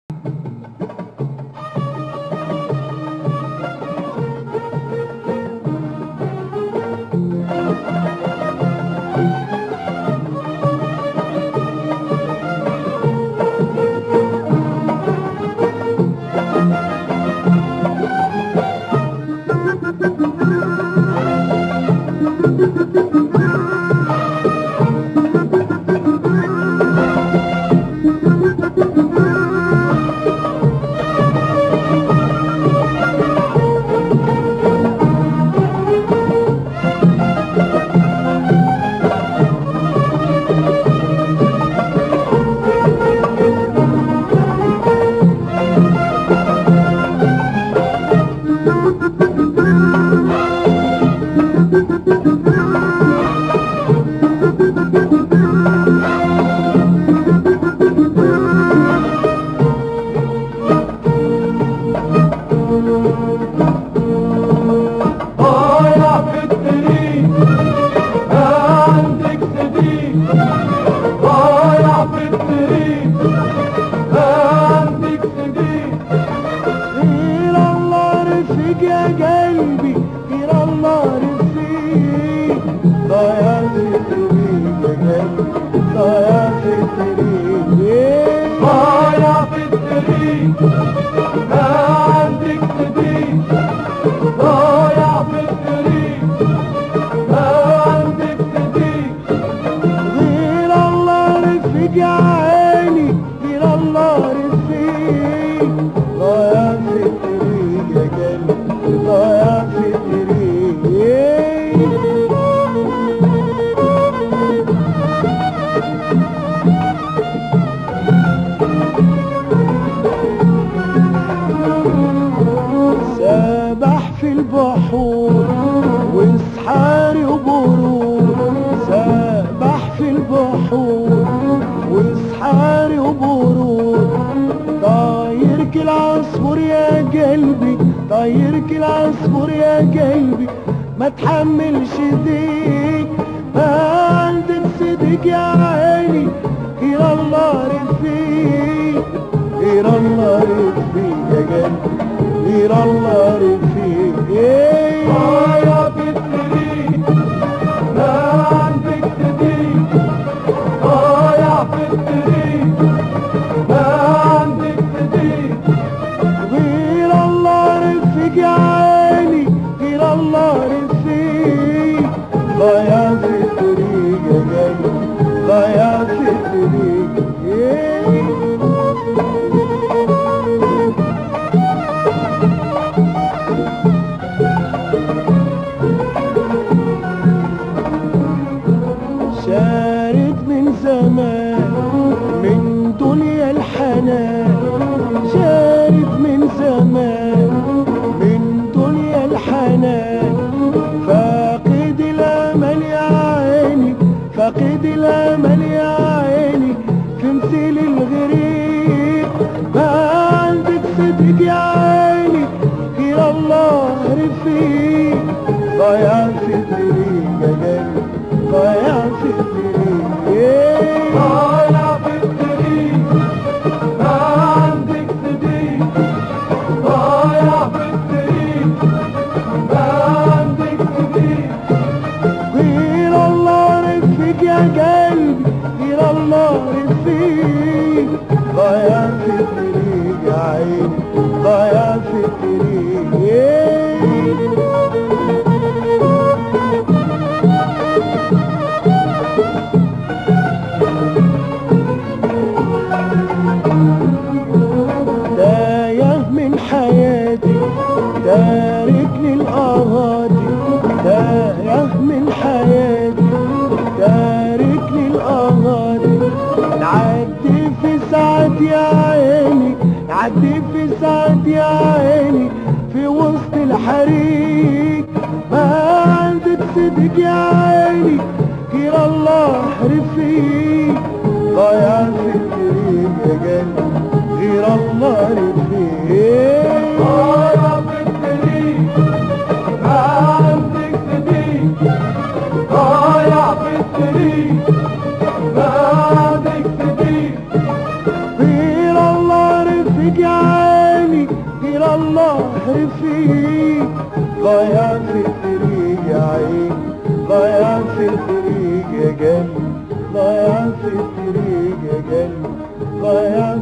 سابح في البحور وسحاري وبرود، سابح في البحور وسحاري وبرود، طاير كالعصفور يا قلبي، طاير كالعصفور يا قلبي، ما تحملش ديك ما عندك صدق يا عيني، غير الله رفيق، غير الله رفيق يا قلبي، غير الله رفيق. يا بالطريق ما عندك صديق، يا بالطريق ما عندك صديق، غير الله رفيق يا عيني، غير الله رفيق، ضيع في الطريق يا قلبي، ضيع في الطريق. شارد من زمان من دنيا الحنان، شارد من زمان من دنيا الحنان، فاقد الامل يا عيني، فاقد الامل يا عيني، في مثيل الغريب، ما عندك صدق يا عيني، غير الله رفيق، ضيع في الطريق يا قلبي، ضيع في الطريق. يا بالطريق ما عندك صديق، يا بالطريق ما عندك صديق، غير الله رفيق يا قلبي، غير الله رفيق، ضيع في الطريق يا عيني، ضيع في الطريق. تايه من حياتي تاركني الأراضي، تايه من حياتي تاركني الأراضي، نعدي في ساعات يا عيني، نعدي في ساعات يا عيني، في وسط الحريق، ما عندك صدق يا عيني، غير الله رفيق، ضيع في الطريق يا قلبي، غير الله رفيق. يا بالطريق ما عندك صديق، يا بالطريق ما عندك صديق، غير الله رفيق على الله رفيق، ضايع في الطريق يا عين، ضايع في الطريق يا قلبي، ضايع في الطريق يا قلبي، ضايع